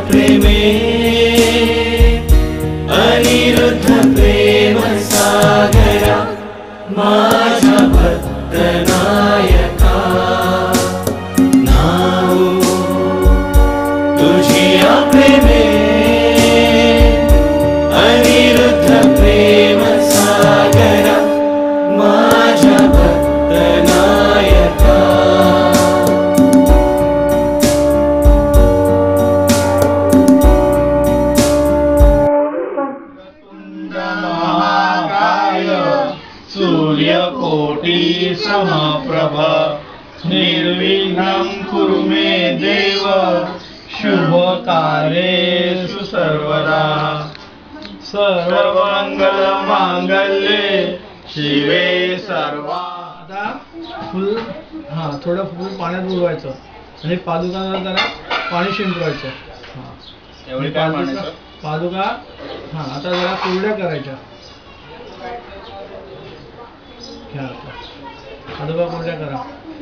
प्रेमे अनिरुद्ध प्रेम सागरा माझा भक्त नायका नाव तुझिया प्रेमे अनिरुद्ध प्रेम सागरा माझा भक्त नायका सूर्यकोटि समप्रभा निर्विघ्नं कुरु मे देव शुभकार्येषु सर्वदा सर्वमंगलमांगल्ये शिवे सर्वादा। फुल थोडं फुल पाण्यात बुडवायचं आणि पादुकांना जरा पाणी शिंपवायचं. एवढी काय म्हणायचं? पादुका आता जरा कोरड्या करायच्या. घ्या आता पादुका कोरड्या करा.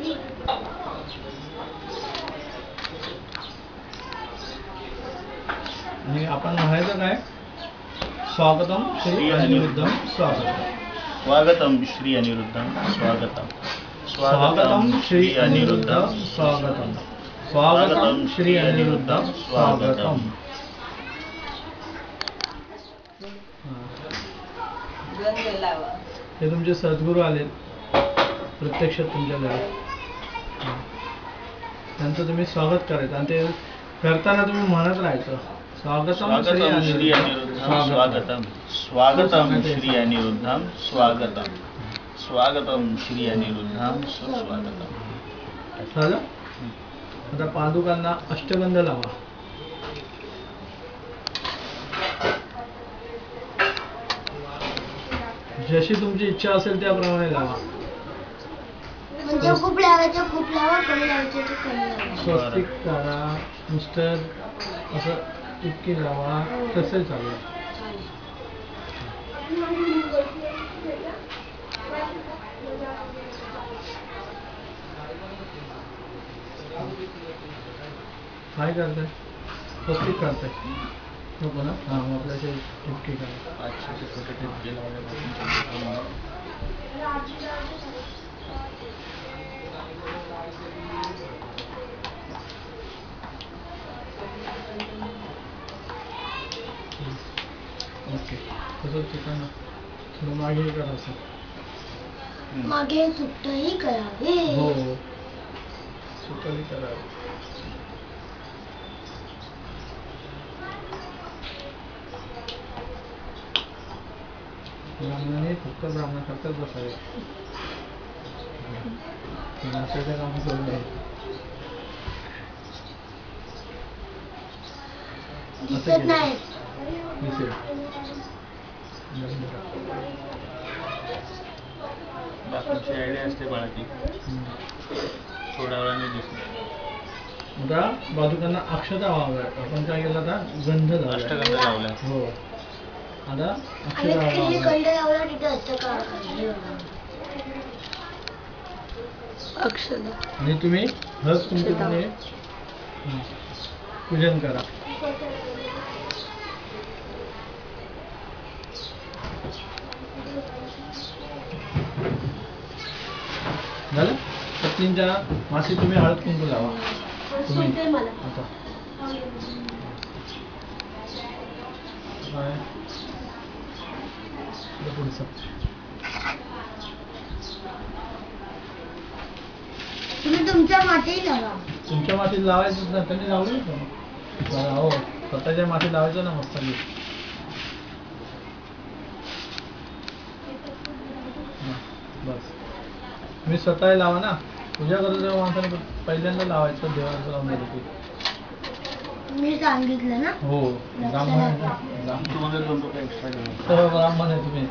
आणि आपण म्हणायचं काय? स्वागतम श्री अनिरुद्धम स्वागतम. स्वागतम श्री अनिरुद्धम स्वागतम. स्वागतम श्री अनिरुद्धम स्वागतम. स्वागतम श्री अनिरुद्धम स्वागतम. हे तुमचे सद्गुरू आले प्रत्यक्ष तुमच्या घरी. त्यांचं तुम्ही स्वागत करायचं आणि ते करताना तुम्ही म्हणत राहायचं स्वागतम श्री अनिरुद्धम स्वागतम. स्वागतम श्री अनिरुद्धम स्वागतम. स्वागतम श्री अनिरुद्धम सुस्वागतम. झालं. आता पादुकांना अष्टगंध लावा. जशी तुमची इच्छा असेल त्याप्रमाणे लावा. म्हणजे खूप लावायचं खूप लावा, कमी लावायचं तर कमी लावा. स्वस्तिक करा नुसतं असं इतकी लावा तसे चालेल. काय करताय? स्वस्तिक करताय नको ना? मग आपल्याचे टिपकी करा. ओके तसंच ठिकाण थोडं मागे करा असं. मागे सुट्टही करावे. हो सुटही करावे. ब्राह्मणाने फक्त ब्राह्मणासारखंच बसावे. नाश्त्याचं काम करू नये. दिसत नाही. दिसेल. बाकीची आयडिया असते बाळाची थोड्या वेळाने दिसते. आता बाजूकांना अक्षता व्हाव्या. आपण काय केलं आता गंध लावला. अष्टगंध लावला. हो आता आणि अक्षता तिथे व्हाव्या. गंड लावला तिथे अक्षता. आणि तुम्ही हस तुमचे तुम्ही पूजन करा. झालं. पत्नींच्या मासी तुम्ही हळद कुंकू लावा. तुम्ही आता काय पुढचं तुम्ही तुमच्या माती लावा. तुमच्या मातीत लावायचं ना. त्यांनी लावलं का? हो स्वतःच्या मातीत लावायचं ना मस्त. बस तुम्ही स्वतः लावा ना. पूजा करतो तेव्हा माणसाने पहिल्यांदा लावायचं देवाचं लावून दिलं की. मी सांगितलं ना. हो ब्राह्मण आहे. ब्राह्मण आहे तुम्ही.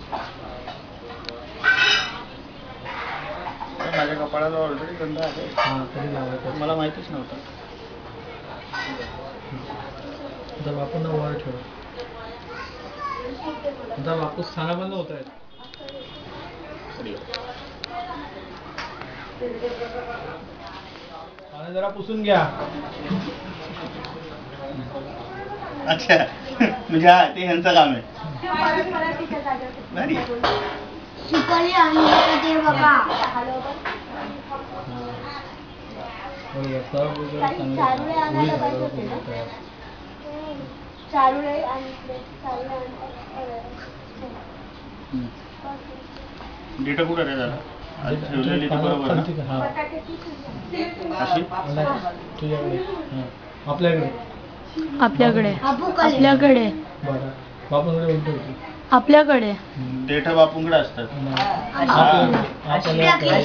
माझ्या कपाळाला ऑलरेडी गंध आहे. तरी लावायचं. मला माहितीच नव्हतं. आता बापूंना वर ठेवा. आता बापू स्थाना बंद होत आहेत. पाणी जरा पुसून घ्या. अच्छा म्हणजे हा ते ह्यांचं काम आहे भारी. सुपारी आणि ते बघा बरोबर सर्व वगैरे चांगलं चारोळे होईल. आणायला होईल पाहिजे बरोबर होते ना? तयार. चारोळे आणि चारोळे हम्म. डेटा कुठं रे दादा आज ठेवलेली ती बरोबर ना हा अशी तुझ्याकडे आपल्याकडे आपल्याकडे अबूकडे. आपल्याकडे बरं बापूकडे उलट होती आपल्याकडे डेटा बापूंकडे असतात आपल्याकडे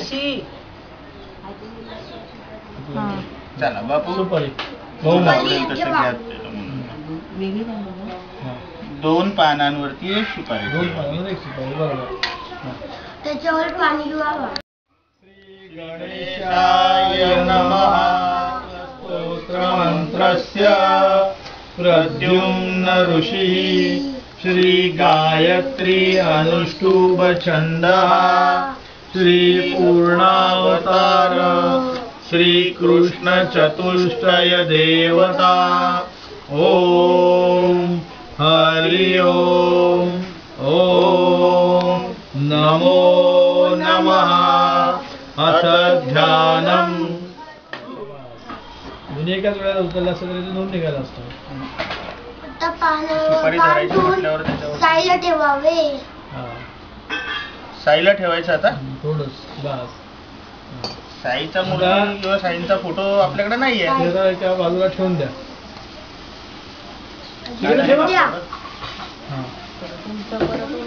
हा चला बापू सुपारी तुम्हाला बहु आवडेल तसं घ्या त्याला. 2 पानांवरती एक सुपारी दोन ठेवा. पानावर एक सुपारी बरोबर हा. त्याच्यावर पाणी घ्यावा गणेशाय नमः स्तोत्रमन्त्रस्य प्रद्युम्न ऋषिः श्री गायत्री अनुष्टुभ छन्दः श्री पूर्णावतार श्री कृष्ण चतुष्टय देवता ओम हरि ओम ओम नमो नमः अथ ध्यानम. दोन्ही एकाच वेळेला उचललं असतं तरी ते दोन निघालं असतं आता पान सुपारी धरायची म्हटल्यावर त्याच्यावर साईला ठेवावे हा साईला ठेवायचं आता. थोडंच बस साईचा मूर्ती किंवा साईंचा फोटो आपल्याकडे नाहीये. ते जरा एका बाजूला ठेवून द्या तिकडे ठेवा द्या. हा उलट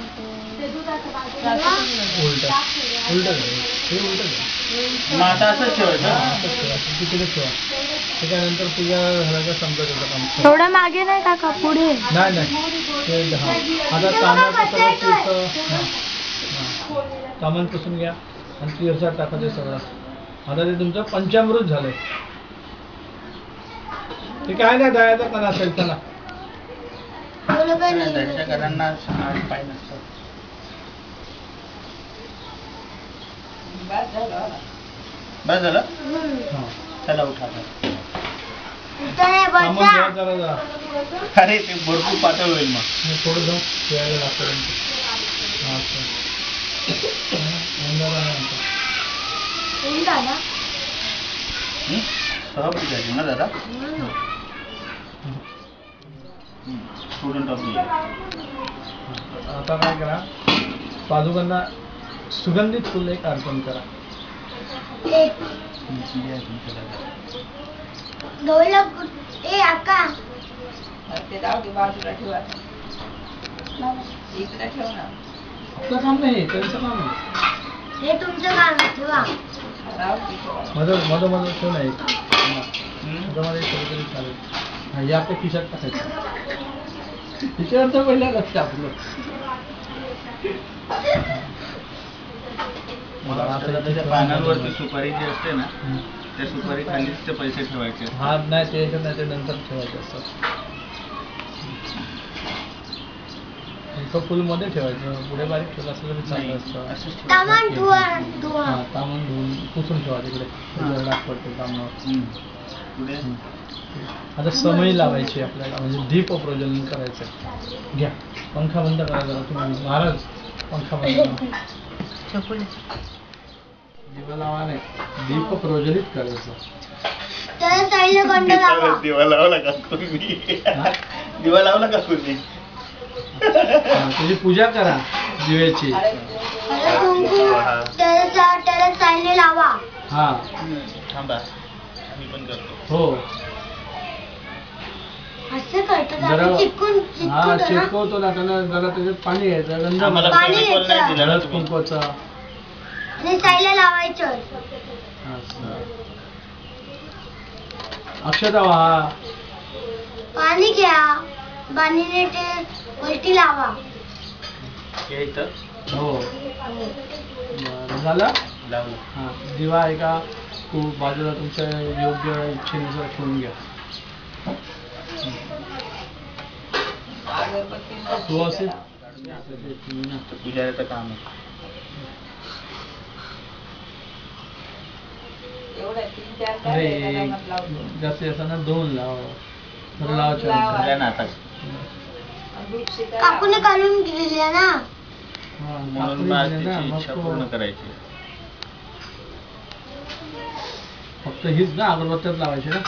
उलट हे उलट मग आता असंच ठेवायचं. तिकडे ठेवा त्याच्यानंतर तुझ्या घराचा समजा त्याचं काम ठेवा. थोडं मागे नाही काका पुढे नाही ते हा. आता तांदळाचं सगळं तीर्थ सामान पुसून घ्या आणि तीर्थात टाका ते सगळं. आता ते तुमचं पंचामृत झालंय. ते काय नाही दह्याचा कणा असेल चला एवढं काय नाही. त्यांच्या घरांना आड पाय नसतात. बस झालं. हम्म. हा चला उठा. इथं नाही सामान बसा. घ्या जरा अरे ते भरपूर पातळ होईल मग. थोडं जाऊ ठेवायला लागतं हा असं. अंधारा आहे आमचा. येईल दादा. सहपूजाची ना दादा. स्टुडंट ऑफ द आता काय करा पादुकांना सुगंधित फुल एक अर्पण करा. एक गौरीला ए अक्का आपलं काम नाही त्यांचं काम आहे. हे तुमचं काम आहे, ठेवा. मधोमध ठेव नाही मधोमध्ये कधीतरी चालेल. हा, हे आपल्या खिशात टाकायचं खिशात तर पहिलं लक्ष आपलं. मला वाटतं त्याच्या पानांवरती सुपारी जी असते ना त्या सुपारी खालीच ते पैसे ठेवायचे. हा नाही ते याच्यात नाही ते नंतर ठेवायचे असतात. एका फुलमध्ये ठेवायचं पुढे बारीक ठेवलं असलं तरी चांगलं असतं. असंच ठेवायचं. तामान धुवा धुवा. हा तामण धुवून पुसून ठेवा तिकडे डाग पडते तामणावर. पुढे आता समय लावायची आपल्याला म्हणजे दीप प्रज्वलन करायचं. घ्या पंखा बंद करा जरा तुम्ही महाराज पंखा बंद करा. दिवा लावा नाही दीप प्रज्वलित करायचं. तर साईला गंड लावा. दिवा लावला का कोणी? दिवा लावला का कोणी? हा, त्याची पूजा करा दिव्याची. आता कुंकू त्याला साईने लावा. हा थांबा मी पण करतो. हो असं करतात जरा आपण चिपकून हा चिपकून ना. चिपकवतो ना त्याला जरा त्याच्यात पाणी घ्यायचं गंध आम्हाला पाणी फेविकॉल नाही घ्यायचं. दिला ना हळद तुम्ही. कुंकवाचा. आणि साईला लावायचं. असं. अक्षता वाहा. पाणी घ्या पाणीने ते वरती लावा. हे इथं हो बरं, झालं. लावलं. हा दिवा एका बाजूला तुमच्या योग्य इच्छेनुसार ठेवून घ्या. तो असेल पुजाऱ्याचं काम आहे. अरे जास्तीत जास्त ना 2 लाव. बरं लावायचं झाल्या ना आता काकूने काढून दिलेल्या ना. हा, म्हणून काकडी मग दिली ना, तिची मग इच्छा तो पूर्ण करायची. फक्त हीच ना अगरबत्त्यात लावायची ना.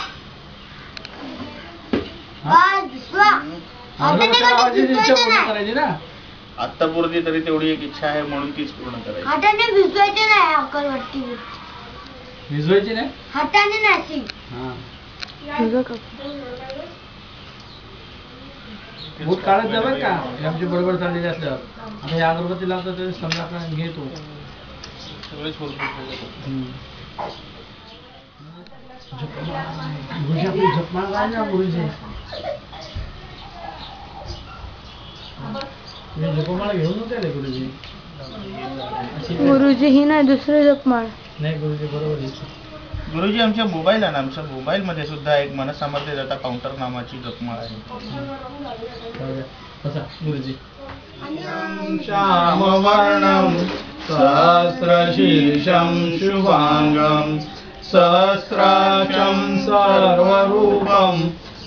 बा दुसरा हाताने अगरबत्त्या काढून लावायची इच्छा भिजवायचं पूर्ण नाही. करायची ना. आत्तापुरती तरी तेवढी एक इच्छा आहे म्हणून तीच पूर्ण करायची. हाताने भिजवायचे नाही अगरबत्ती. भिजवायची नाही. हाताने नाही. हा तुझं काकू. बोट काढत जा बरं का, हे आमची बरोबर चाललेली असल्यावर. आता हे अगरबत्ती लावतात तरी समजा आपण घेतो. सगळेच गुरुजी आपली जपमाळ काय ना गुरुजी. तुम्ही जपमाळ घेऊन नव्हते आले गुरुजी. अशी काय? गुरुजी ही नाही दुसरं जपमाळ. नाही गुरुजी बरोबर आहे. गुरुजी आमच्या मोबाईल आहे ना, आमच्या मोबाईल मध्ये सुद्धा एक मनसामर्थ्य दत्ता काउंटर नावाची जपमाळ आहे. जाऊ द्या. बसा गुरुजी. श्यामवर्णं सहस्रशीर्षं शुभांगं सहस्राक्षं सर्वरूपं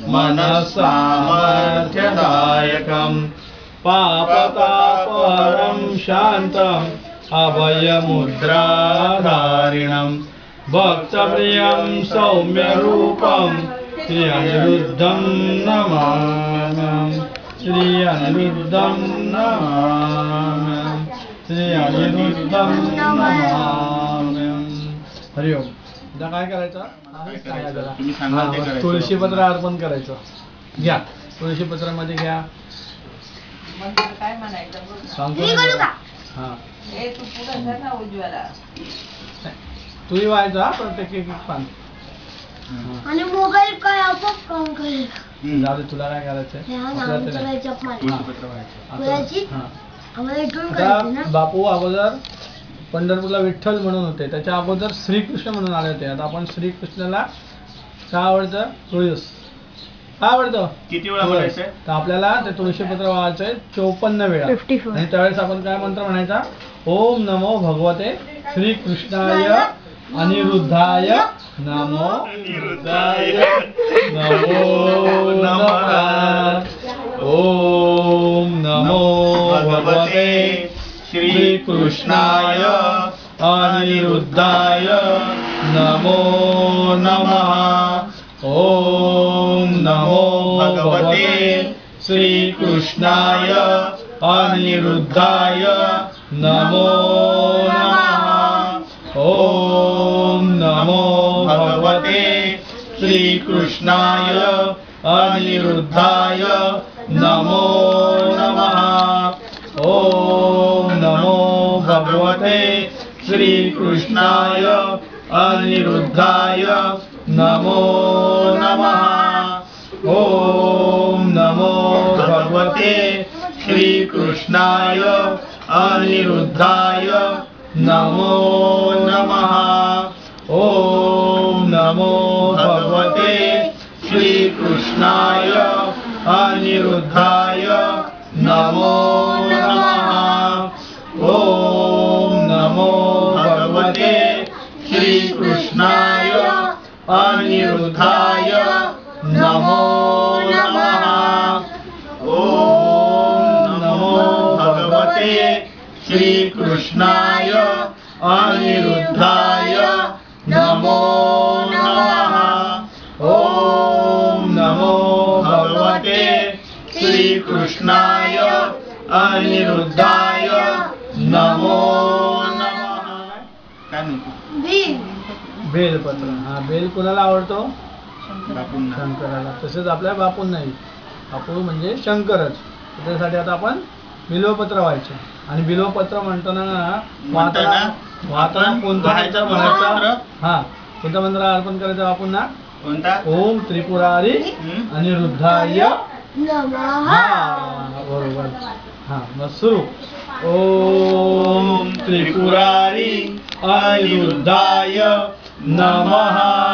मनस्सामर्थ्यदायकं पापतापहरं शान्तम् अभयमुद्राधारिणं भक्तप्रियं सौम्यरूपं श्री अनिरुद्धं नमाम्यहम्. श्री अनिरुद्धं नमाम्यहम्. श्री अनिरुद्धं नमाम्यहम्. हरि ओम. आता काय करायचं? सांगा जरा. तुम्ही सांगा ते हा, करायचं. तुळशीपत्र अर्पण करायचं. घ्या तुळशीपत्रामध्ये घ्या. काय म्हणायचं बोल ना. सांगतो मी करू का? हा हे तू पुढे जा ना उजव्याला. तुही व्हायचा प्रत्येक एक एक पान. आणि मोबाईल काय आपोआप काम करेल. जाऊ दे, तुला काय करायचंय ह्या आपल्याला ते नावाचं नाही. काय जप मार. तुळशीपत्र व्हायचं. तुळशी? हा. आम्हाला इथून करायचं ना. आता बापू अगोदर पंढरपूरला विठ्ठल म्हणून होते, त्याच्या अगोदर श्रीकृष्ण म्हणून आले होते. आता आपण श्रीकृष्णाला काय आवडतं? तुळस. काय आवडतं? किती वेळा तुळस. बोलायचंय? तर आपल्याला ते तुळशीपत्र वाचायचंय 54 वेळा. 54. आणि त्यावेळेस आपण काय मंत्र म्हणायचा? ओम नमो भगवते श्रीकृष्णाय अनिरुद्धाय नमो अनिरुद्धाय नमो नमः. ओम नमो भगवते श्रीकृष्णाय अनिरुद्धाय नमो नमः. ओम नमो भगवते श्रीकृष्णाय अनिरुद्धाय नमो नमः. ओम नमो भगवते श्रीकृष्णाय अनिरुद्धाय नमो नमः. ओम नमो भगवते श्रीकृष्णाय अनिरुद्धाय नमो नमः. ओम नमो भगवते श्रीकृष्णाय अनिरुद्धाय नमो नमः. ओम नमो भगवते श्रीकृष्णाय अनिरुद्धाय नमो नमः. ओम नमो भगवते श्रीकृष्णाय अनिरुद्धाय नमो नमः. ओम नमो भगवते श्रीकृष्णाय अनिरुद्धाय नमो नमः. ओम नमो भगवते श्रीकृष्णाय अनिरुद्धाय नमो नमः. काय म्हणतो? भीम. बेलपत्र. हा बेल कोणाला आवडतो? बापूंना. शंकराला. तसेच आपल्या बापून नाही, बापू म्हणजे शंकरच. त्यासाठी आता आपण बिल्वपत्र व्हायचे. आणि बिल्वपत्र म्हणताना म्हणताना वाहताना कोणता व्हायचा मंत्र मंत्र? म्हणायचा? हा कोणता मंत्र अर्पण करायचा बापूंना? कोणता? ओम त्रिपुरारी अनिरुद्धाय नमः. हा बरोबर. हा मग सुरू. ओम त्रिपुरारी अनिरुद्धाय नमः.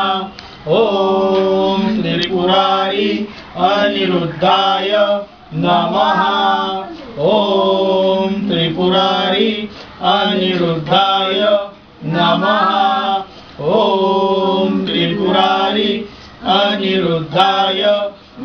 ओम त्रिपुरारी अनिरुद्धाय नमः. ओम त्रिपुरारी अनिरुद्धाय नमः. ओम त्रिपुरारी अनिरुद्धाय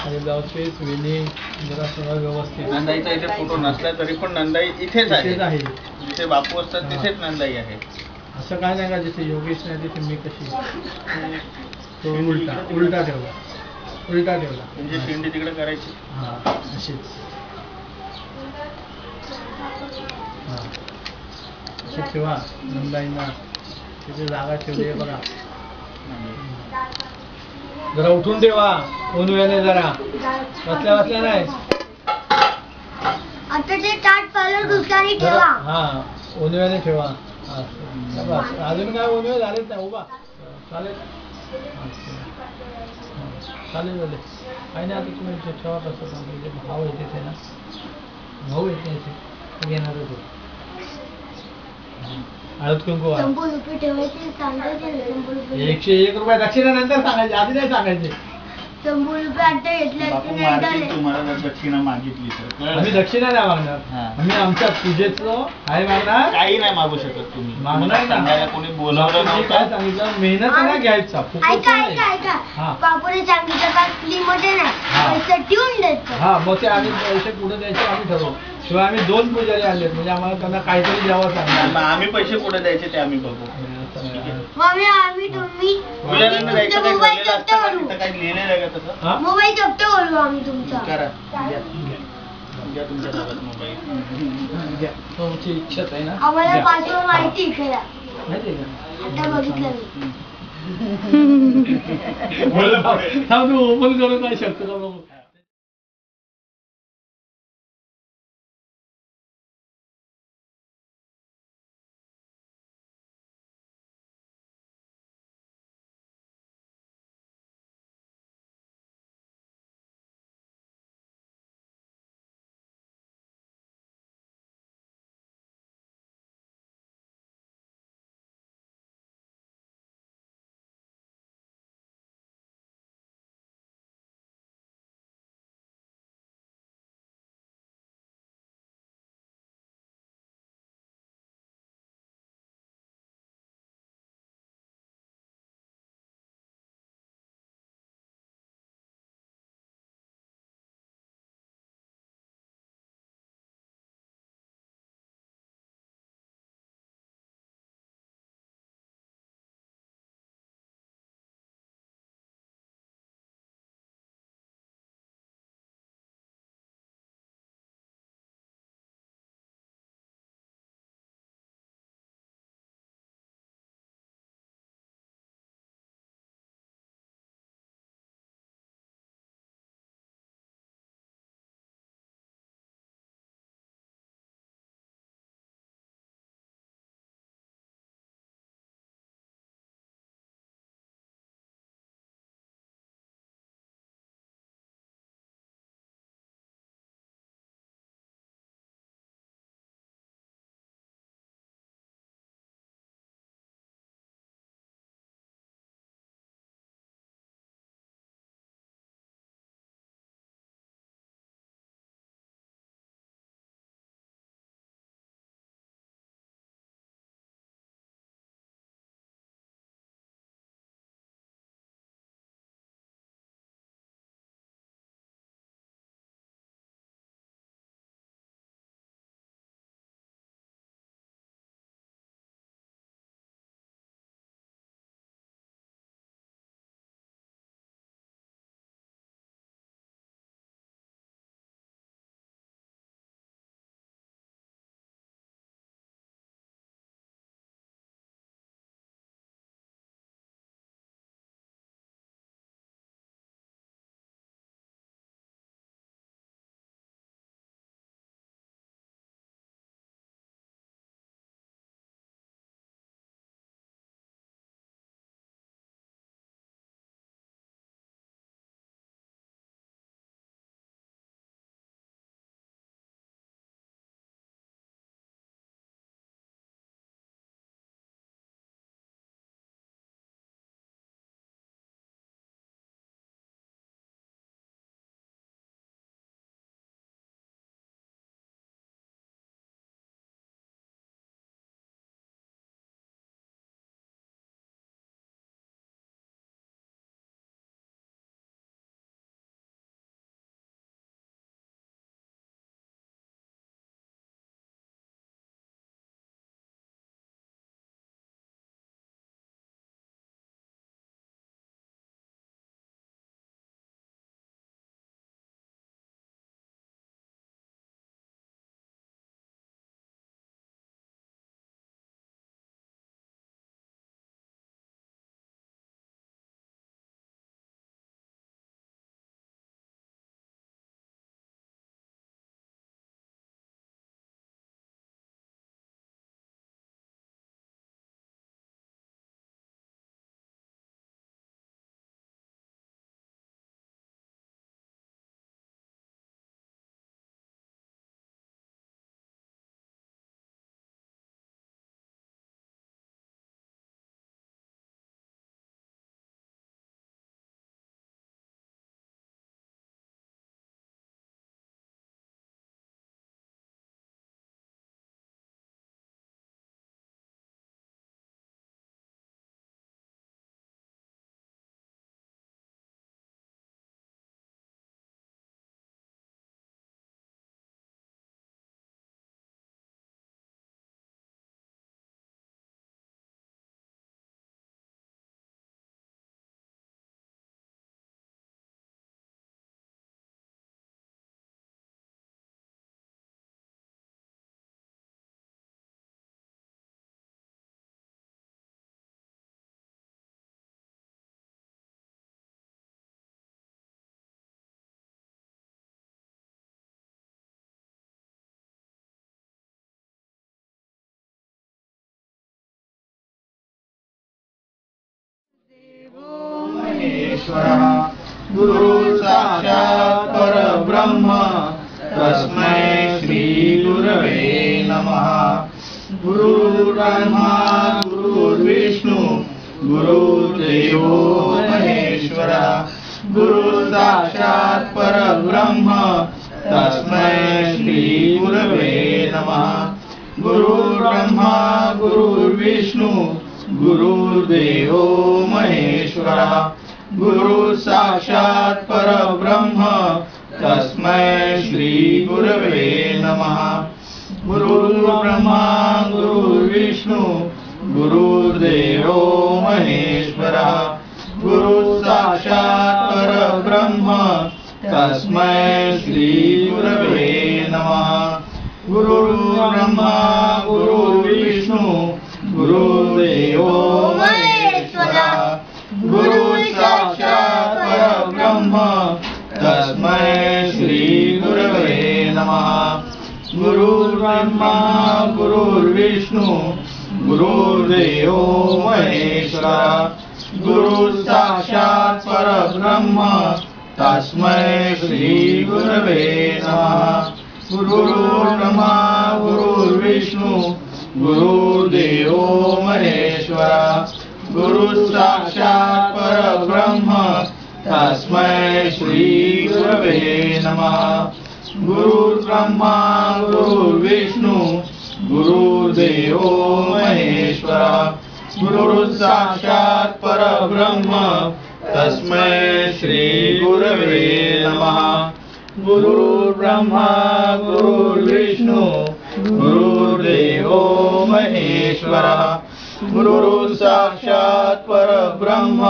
आणि ब्लाऊज पीस विनिंग जरा सगळं व्यवस्थित नंदाईचा इथे फोटो नसला तरी पण नंदाई इथेच तिथेच आहे. जिथे बापू असतात तिथेच नंदाई आहे. असं काय नाही का जिथे योगेश नाही तिथे मी कशी तो उलटा ठेवला म्हणजे शिंडी तिकडे करायची. हां अशीच हां अशी ठेवा नंदाईंना तिथे जागा ठेवली आहे बघा. जरा उठून ठेवा उन्हाने जरा बसल्या नाही आता ते ताट पहिलं दुसऱ्याने जरा ठेवा. हां उन्हाने ठेवा. असं. बस. अजून काय उन्हे झालेच नाही उभा चालेल. अच्छा. हां. चालेल काही नाही. आता तुम्ही ठेवा कसं म्हणजे भाऊ आहे तिथे ना भाऊ येते इथे घेणारच आहे. हळद कुंकू आहे. 100 रुपये ठेवायचे सांगायचे ना, 100 रुपये 101 रुपये दक्षिणा नंतर सांगायचे आधी नाही सांगायचे. 100 रुपये आता घेतले बापू की मारतील नाही तुम्हाला जर दक्षिणा मागितली तर. कळलं? आम्ही दक्षिणा नाही मागणार. हां. आम्ही आमच्या पूजेचं काय मागणार काही नाही मागू शकत तुम्ही. मागणार तुम्हाला ना. सांगायला कोणी बोलवलं बापूंनी काय नव्हतं. सांगितलं मेहनत नाही घ्यायचा फुकट ऐका नाही. ऐका ऐका हा. बापूने सांगितलं का फ्री मध्ये हा. नाही पैसे ठेवून द्यायचं. हा मग ते आम्ही पैसे पुढे द्यायचे आम्ही ठरवू. शिवाय आम्ही 2 पुजारी आणले म्हणजे आम्हाला त्यांना काहीतरी द्यावं मग सांगितलं. आम्ही पैसे कुठे द्यायचे ते आम्ही बघू. मम्मी आम्ही तुम्ही पूजाऱ्यांना द्यायचं काही मोबाईल ठरलेलं जप्त असतं का? करू. तिथं काही लिहिलेलं आहे का तसं? हा? मोबाईल जप्त करू आम्ही तुमचा. करा. द्या तुमच्या हातात मोबाईल. द्या. तुमची इच्छाच आहे ना आम्हाला द्या. पासवर्ड माहिती आहे खरा. माहिती आहे का? आता बघितलं मी. बोला पुढे. थांब तू ओपन करून काय शकतो का बघू. महेश्वरः गुरु साक्षात् परब्रह्म तस्मै श्री गुरवे नमः। गुरुर्ब्रह्मा गुरुर्विष्णु गुरुर्देवो महेश्वरः गुरु साक्षात् परब्रह्म तस्मै श्री गुरवे नमः। गुरुर्ब्रह्मा गुरुर्विष्णु गुरुर्देवो महेश्वरः गुरु साक्षात् परब्रह्म तस्मै श्री गुरवे नमः। गुरुर्ब्रह्मा गुरुर्विष्णु गुरुर्देवो महेश्वरः गुरु साक्षात् परब्रह्म तस्मै श्री गुरवे नमः। गुरुर्ब्रह्मा गुरुर्विष्णु गुरुर्देवो महेश्वरः गुरु साक्षात् परब्रह्म तस्मै श्री गुरवे नमः। गुरुर्ब्रह्मा गुरुर्विष्णु गुरुर्देवो महेश्वरः गुरु साक्षात् परब्रह्म तस्मै श्री गुरवे नमः। गुरुर्ब्रह्मा गुरुर्विष्णु गुरुर्देवो महेश्वरः गुरु साक्षात् परब्रह्म तस्मै श्री गुरवे नमः। गुरुर्ब्रह्मा गुरुर्विष्णु गुरुर्देवो महेश्वरः गुरु साक्षात् परब्रह्म तस्मै श्री गुरवे नमः। गुरुर्ब्रह्मा गुरुर्विष्णु गुरुर्देवो महेश्वरः गुरु साक्षात् परब्रह्म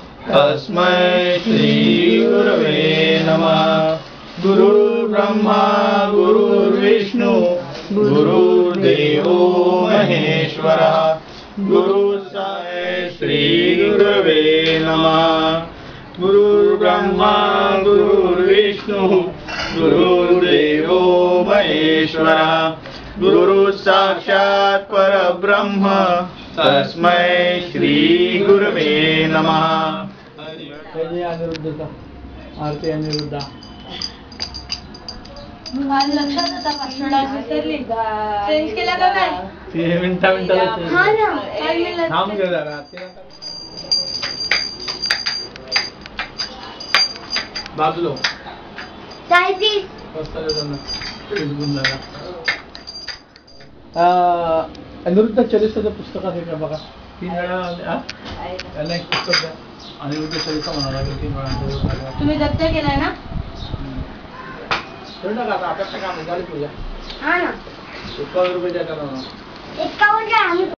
तस्मै श्री गुरवे नमः। गुरुर्ब्रह्मा गुरुर्विष्णु गुरुर्देवो महेश्वरः गुरु श्री गुरवे नमः। गुरुर्ब्रह्मा गुरुर्विष्णु गुरुर्देवो महेश्वरः गुरु साक्षात् परब्रह्म तस्मै श्री गुरवे नमः। अनिरुद्धचा आरती अनिरुद्धा लक्षात होता चेंज केला का काय? ते मिनिटाला हा ना काय मिळालं? थांब गे जरा बाजूलो काय तीस? अनिरुद्ध चरित्राचं पुस्तक आहे का बघा. 3 वेळा याला एक पुस्तक द्या. अनिरुद्ध चरित्र म्हणावं लागेल 3 वेळा. तुम्ही दत्त केलाय ना? का आता आपल्याकडे काम झाली पूजा हा ना 51 रुपये द्या त्याला. 51 आम्ही